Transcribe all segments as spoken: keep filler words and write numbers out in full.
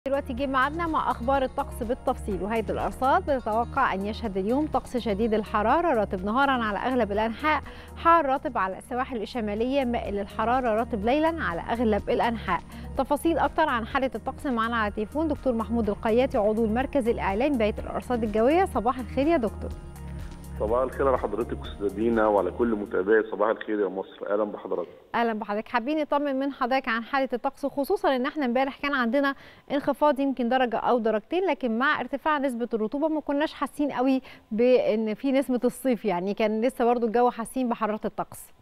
دلوقتي جه ميعادنا مع اخبار الطقس بالتفصيل. وهيئه الارصاد بتتوقع ان يشهد اليوم طقس شديد الحراره رطب نهارا على اغلب الانحاء، حار رطب على السواحل الشماليه، مائل للحراره رطب ليلا على اغلب الانحاء. تفاصيل اكتر عن حاله الطقس معانا على التليفون دكتور محمود القياتي عضو المركز الاعلامي بهيئه الارصاد الجويه. صباح الخير يا دكتور. صباح الخير على حضرتك استاذ دينا وعلى كل متابعي صباح الخير يا مصر. اهلا بحضرتك. اهلا بحضرتك. حابين نطمن من حضرتك عن حاله الطقس، خصوصا ان احنا امبارح كان عندنا انخفاض يمكن درجه او درجتين، لكن مع ارتفاع نسبه الرطوبه ما كناش حاسين قوي بان في نسمه الصيف، يعني كان لسه برضو الجو حاسين بحراره الطقس.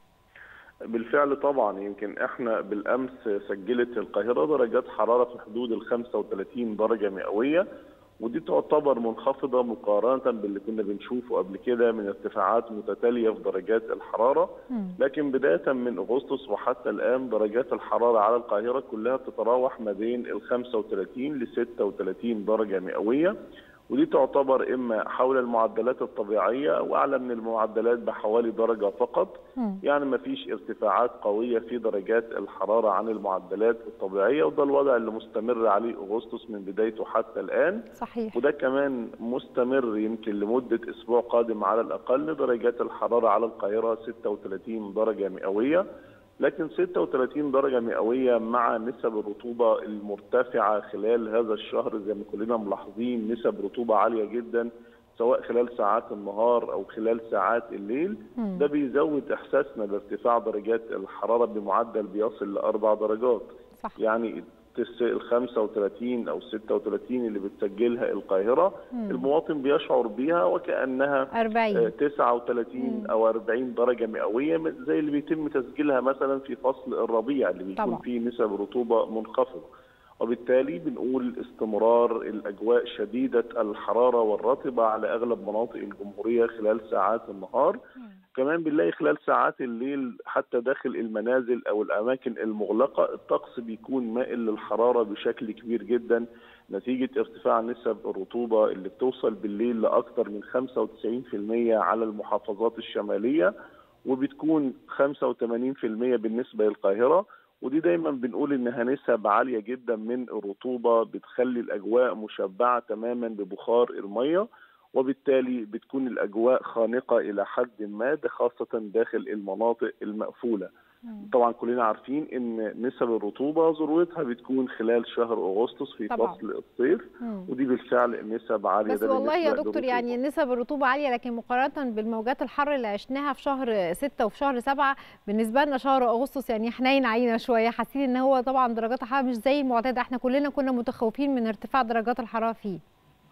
بالفعل طبعا يمكن احنا بالامس سجلت القاهره درجات حراره في حدود ال خمسة وثلاثين درجه مئويه، ودي تعتبر منخفضه مقارنه باللي كنا بنشوفه قبل كده من ارتفاعات متتاليه في درجات الحراره. لكن بدايه من اغسطس وحتى الان درجات الحراره على القاهره كلها بتتراوح ما بين ال خمسة وثلاثين ل ستة وثلاثين درجه مئويه، ودي تعتبر اما حول المعدلات الطبيعيه او اعلى من المعدلات بحوالي درجه فقط. يعني ما فيش ارتفاعات قويه في درجات الحراره عن المعدلات الطبيعيه، وده الوضع اللي مستمر عليه اغسطس من بدايته حتى الان. صحيح. وده كمان مستمر يمكن لمده اسبوع قادم على الاقل. درجات الحراره على القاهره ستة وثلاثين درجه مئويه، لكن ستة وثلاثين درجة مئوية مع نسب الرطوبة المرتفعة خلال هذا الشهر. زي ما كلنا ملاحظين نسب رطوبة عالية جدا سواء خلال ساعات النهار أو خلال ساعات الليل. ده بيزود إحساسنا بارتفاع درجات الحرارة بمعدل بيصل لأربع درجات. صح. يعني ال خمسة وثلاثين أو ستة وثلاثين اللي بتسجلها القاهرة مم. المواطن بيشعر بيها وكأنها أربعين تسعة وثلاثين مم. أو أربعين درجة مئوية، زي اللي بيتم تسجيلها مثلا في فصل الربيع اللي بيكون طبعا فيه نسب رطوبة منخفضة. وبالتالي بنقول استمرار الأجواء شديدة الحرارة والرطبة على أغلب مناطق الجمهورية خلال ساعات النهار. مم. كمان بنلاقي خلال ساعات الليل حتى داخل المنازل أو الأماكن المغلقة الطقس بيكون مائل للحرارة بشكل كبير جدا نتيجة ارتفاع نسب الرطوبة اللي بتوصل بالليل لأكثر من خمسة وتسعين بالمئة على المحافظات الشمالية، وبتكون خمسة وثمانين بالمئة بالنسبة للقاهرة. ودي دايما بنقول إنها نسب عالية جدا من الرطوبة بتخلي الأجواء مشبعة تماما ببخار المية، وبالتالي بتكون الأجواء خانقة إلى حد ما، خاصة داخل المناطق المقفولة. مم. طبعا كلنا عارفين إن نسب الرطوبة ذروتها بتكون خلال شهر أغسطس في طبعا فصل الصيف. مم. ودي بالفعل نسب عالية. بس والله يا دكتور يعني نسب الرطوبة عالية، لكن مقارنة بالموجات الحر اللي عشناها في شهر ستة وفي شهر سبعة بالنسبة لنا شهر أغسطس يعني حنين علينا شوية، حاسين إن هو طبعا درجات الحرارة مش زي المعتاد. احنا كلنا كنا متخوفين من ارتفاع درجات الحرارة فيه.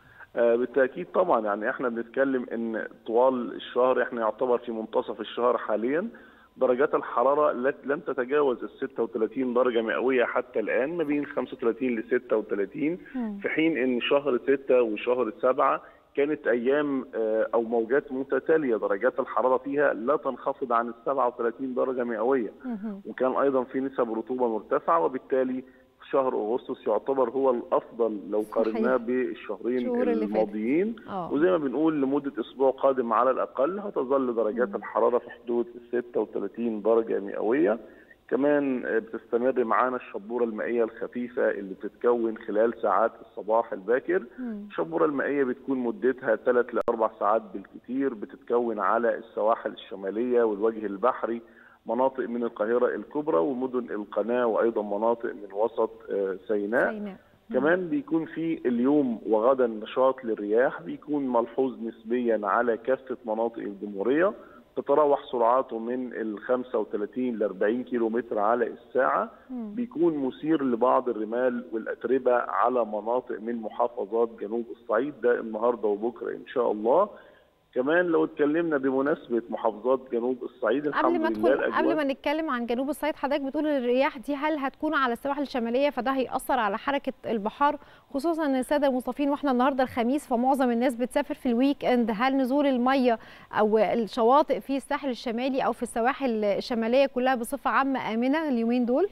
بالتأكيد طبعا، يعني احنا بنتكلم ان طوال الشهر احنا يعتبر في منتصف الشهر حاليا درجات الحرارة لم تتجاوز ال ستة وثلاثين درجة مئوية حتى الآن، ما بين خمسة وثلاثين ل ستة وثلاثين، في حين ان شهر ستة وشهر سبعة كانت ايام او موجات متتالية درجات الحرارة فيها لا تنخفض عن ال سبعة وثلاثين درجة مئوية، وكان ايضا في نسب رطوبة مرتفعة. وبالتالي شهر أغسطس يعتبر هو الأفضل لو قارناه بالشهرين الماضيين. وزي ما بنقول لمدة أسبوع قادم على الأقل هتظل درجات الحرارة في حدود ستة وثلاثين درجة مئوية. كمان بتستمر معانا الشبورة المائية الخفيفة اللي بتتكون خلال ساعات الصباح الباكر. الشبورة المائية بتكون مدتها ثلاث لأربع ساعات بالكثير، بتتكون على السواحل الشمالية والوجه البحري، مناطق من القاهرة الكبرى ومدن القناة، وأيضا مناطق من وسط سيناء. سيناء. كمان بيكون في اليوم وغدا نشاط للرياح بيكون ملحوظ نسبيا على كافة مناطق الجمهورية، تتراوح سرعاته من ال خمسة وثلاثين ل أربعين كيلو متر على الساعة. مم. بيكون مثير لبعض الرمال والأتربة على مناطق من محافظات جنوب الصعيد، ده النهارده وبكره إن شاء الله. كمان لو اتكلمنا بمناسبة محافظات جنوب الصعيد الحمد قبل ما لله ادخل قبل ما نتكلم عن جنوب الصعيد، حضرتك بتقول الرياح دي هل هتكون على السواحل الشمالية فده هيأثر على حركة البحار، خصوصا ان السادة المصطفين واحنا النهارده الخميس فمعظم الناس بتسافر في الويك اند، هل نزول المية او الشواطئ في الساحل الشمالي او في السواحل الشمالية كلها بصفة عامة آمنة اليومين دول؟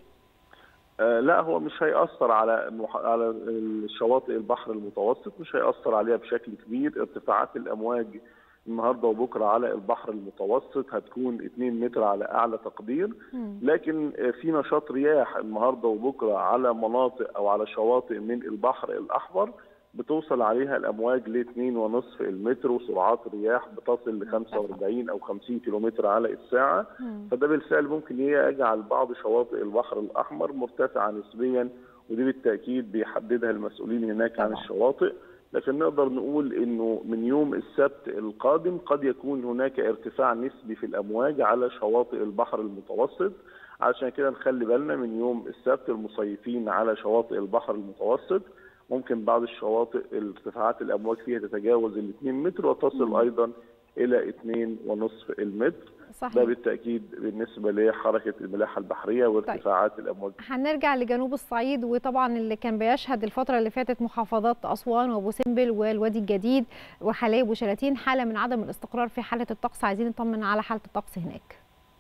آه لا، هو مش هيأثر على مح... على الشواطئ البحر المتوسط، مش هيأثر عليها بشكل كبير. ارتفاعات الأمواج النهارده وبكره على البحر المتوسط هتكون اتنين متر على اعلى تقدير، لكن في نشاط رياح النهارده وبكره على مناطق او على شواطئ من البحر الاحمر بتوصل عليها الامواج ل اتنين ونصف المتر، وسرعات رياح بتصل ل خمسة وأربعين او خمسين كيلومتر على الساعه. فده بالفعل ممكن يجعل بعض شواطئ البحر الاحمر مرتفعه نسبيا، ودي بالتاكيد بيحددها المسؤولين هناك عن الشواطئ. لكن نقدر نقول انه من يوم السبت القادم قد يكون هناك ارتفاع نسبي في الامواج على شواطئ البحر المتوسط، علشان كده نخلي بالنا من يوم السبت المصيفين على شواطئ البحر المتوسط. ممكن بعض الشواطئ ارتفاعات الامواج فيها تتجاوز ال اتنين متر وتصل مم. ايضا الى اتنين ونصف المتر. صحيح. ده بالتاكيد بالنسبه لحركه الملاحه البحريه وارتفاعات طيب. الامواج. هنرجع لجنوب الصعيد، وطبعا اللي كان بيشهد الفتره اللي فاتت محافظات اسوان وابو سمبل والوادي الجديد وحلايب وشلاتين حاله من عدم الاستقرار في حاله الطقس، عايزين نطمن على حاله الطقس هناك.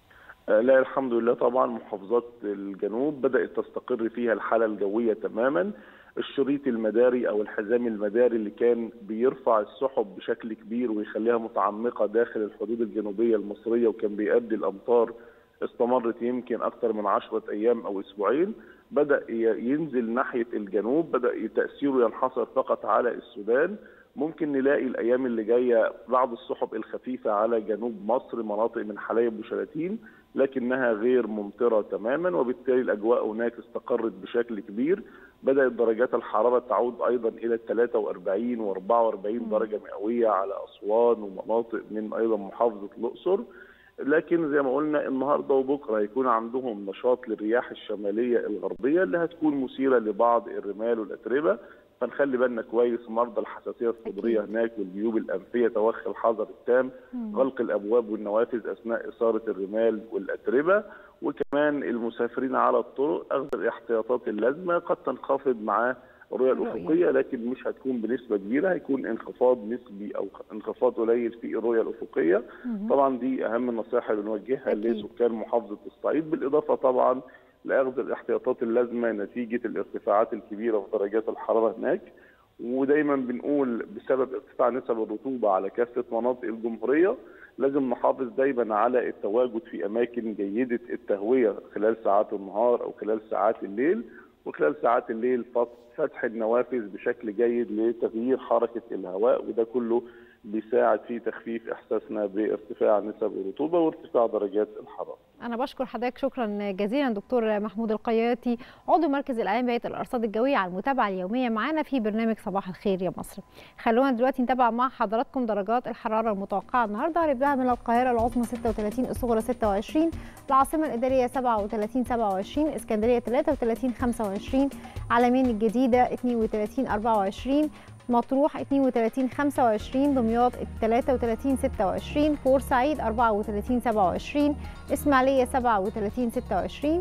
آه لا الحمد لله، طبعا محافظات الجنوب بدات تستقر فيها الحاله الجويه تماما. الشريط المداري او الحزام المداري اللي كان بيرفع السحب بشكل كبير ويخليها متعمقه داخل الحدود الجنوبيه المصريه وكان بيؤدي الامطار استمرت يمكن اكثر من عشرة ايام او اسبوعين، بدا ينزل ناحيه الجنوب، بدا تاثيره ينحصر فقط على السودان. ممكن نلاقي الايام اللي جايه بعض السحب الخفيفه على جنوب مصر، مناطق من حلايب وشلاتين، لكنها غير ممطره تماما، وبالتالي الاجواء هناك استقرت بشكل كبير. بدات درجات الحراره تعود ايضا الى ثلاثة وأربعين وأربعة وأربعين درجه مئويه على اسوان ومناطق من ايضا محافظه الاقصر. لكن زي ما قلنا النهارده وبكره هيكون عندهم نشاط للرياح الشماليه الغربيه اللي هتكون مثيره لبعض الرمال والاتربه، فنخلي بالنا كويس. مرضى الحساسيه الصدريه هناك والجيوب الانفيه توخي الحذر التام، غلق الابواب والنوافذ اثناء اثاره الرمال والاتربه، وكمان المسافرين على الطرق اخذ الاحتياطات اللازمه. قد تنخفض معاه الرؤيه الافقيه لكن مش هتكون بنسبه كبيره، هيكون انخفاض نسبي او انخفاض قليل في الرؤيه الافقيه. طبعا دي اهم النصائح اللي بنوجهها لسكان محافظه الصعيد، بالاضافه طبعا لاخذ الاحتياطات اللازمه نتيجه الارتفاعات الكبيره في درجات الحراره هناك. ودايما بنقول بسبب ارتفاع نسب الرطوبه على كافه مناطق الجمهوريه لازم نحافظ دايما على التواجد في اماكن جيده التهويه خلال ساعات النهار او خلال ساعات الليل، وخلال ساعات الليل فتح النوافذ بشكل جيد لتغيير حركه الهواء، وده كله بيساعد في تخفيف احساسنا بارتفاع نسب الرطوبه وارتفاع درجات الحراره. أنا بشكر حضرتك شكرا جزيلا دكتور محمود القياتي عضو مركز الإعلام بهيئة الأرصاد الجوية على المتابعة اليومية معنا في برنامج صباح الخير يا مصر. خلونا دلوقتي نتابع مع حضراتكم درجات الحرارة المتوقعة النهارده. هنبدأها من القاهرة العظمى ستة وثلاثين، الصغرى ستة وعشرين، العاصمة الإدارية سبعة وثلاثين سبعة وعشرين، اسكندرية ثلاثة وثلاثين خمسة وعشرين، علمين الجديدة اثنين وثلاثين أربعة وعشرين، مطروح اثنين وثلاثين خمسة وعشرين، دمياط ثلاثة وثلاثين ستة وعشرين، بورسعيد أربعة وثلاثين سبعة وعشرين، إسماعيلية سبعة وثلاثين ستة وعشرين،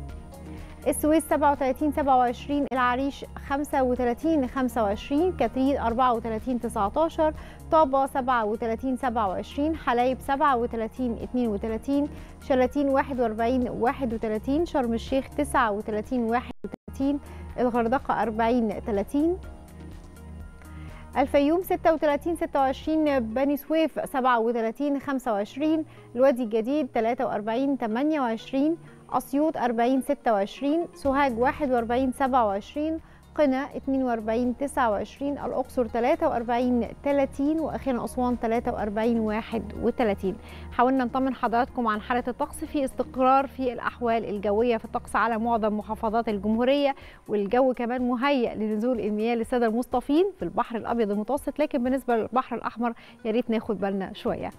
السويس سبعة وثلاثين سبعة وعشرين، العريش خمسة وثلاثين خمسة وعشرين، كاترين أربعة وثلاثين تسعة عشر، طابة سبعة وثلاثين سبعة وعشرين، حلايب سبعة وثلاثين اثنين وثلاثين، شلاتين واحد وأربعين واحد وثلاثين، شرم الشيخ تسعة وثلاثين واحد وثلاثين، الغردقة أربعين ثلاثين، الفيوم ستة وثلاثين ستة وعشرين، بني سويف سبعة وثلاثين خمسة وعشرين، الوادي الجديد ثلاثة وأربعين ثمانية وعشرين، أسيوط أربعين ستة وعشرين، سوهاج واحد وأربعين سبعة وعشرين، قنا اثنين وأربعين تسعة وعشرين، الأقصر ثلاثة وأربعين ثلاثين، وأخيرا أسوان ثلاثة وأربعين واحد وثلاثين. حاولنا نطمن حضراتكم عن حالة الطقس في استقرار في الأحوال الجوية في الطقس على معظم محافظات الجمهورية، والجو كمان مهيئ لنزول المياه للسادة المصطفين في البحر الأبيض المتوسط، لكن بالنسبة للبحر الأحمر يا ريت ناخد بالنا شوية.